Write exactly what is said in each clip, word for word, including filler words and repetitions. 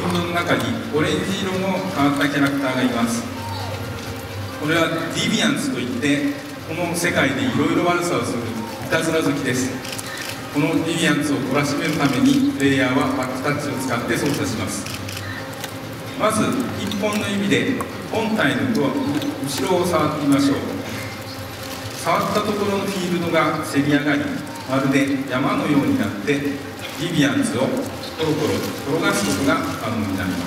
ールドの中にオレンジ色の変わったキャラクターがいます。これはディビアンツといって、この世界でいろいろ悪さをするいたずら好きです。このディビアンツを懲らしめるためにプレイヤーはバックタッチを使って操作します。まずいっぽんの指で本体の後ろを触ってみましょう。触ったところのフィールドがせり上がり、まるで山のようになってディビアンツをコロコロ転がすことが可能になります。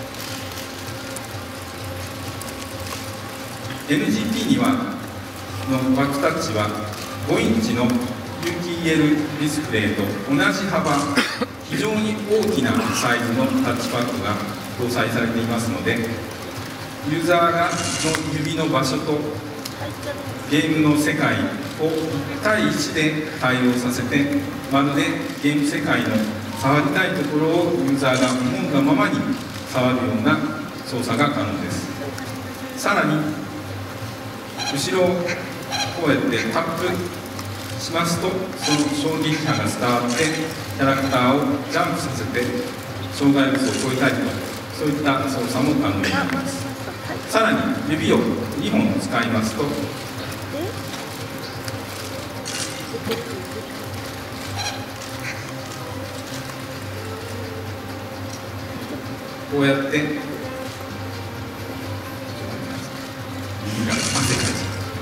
エヌジーティー にはのバックタッチはごインチの ユーティーエル ディスプレイと同じ幅、非常に大きなサイズのタッチパッドが搭載されていますので、ユーザーがの指の場所とゲームの世界をいち対いちで対応させて、まるでゲーム世界の触りたいところをユーザーが思うがままに触るような操作が可能です。さらに後ろをこうやってタップしますと、その衝撃波が伝わってキャラクターをジャンプさせて障害物を越えたりと、そういった操作も可能になります。さらに指をにほん使いますと、こうやって指が汗か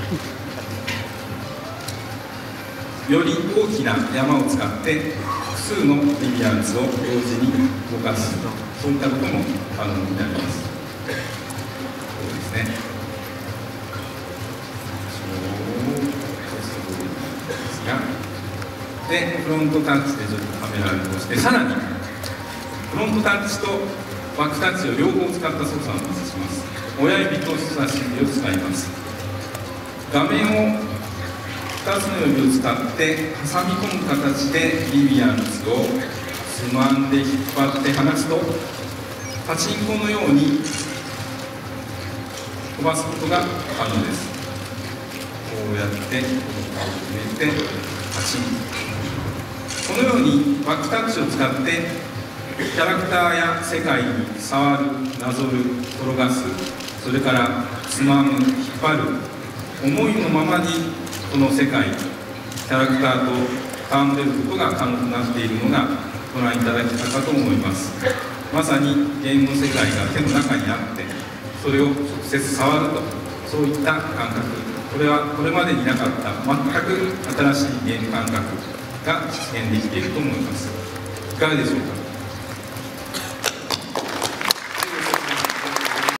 いより大きな山を使って複数のディビアンツを同時に動かす、そういったことも可能になります。そうですね。で、フロントタッチでちょっとカメラを移動して、さらにフロントタッチとバックタッチを両方使った操作をお見せします。親指と人差し指を使います。画面をふたつの指を使って挟み込む形でディビアンツをつまんで引っ張って離すと、パチンコのように飛ばすことが可能です。こうやって入れてパチン、このようにバックタッチを使ってキャラクターや世界に触る、なぞる、転がす、それからつまむ、引っ張る、思いのままにこの世界、キャラクターと戯れることが可能となっているのがご覧いただけたかと思います。まさにゲームの世界が手の中にあって、それを直接触ると、そういった感覚、これはこれまでになかった全く新しいゲーム感覚が実現できていると思います。いかがでしょうか。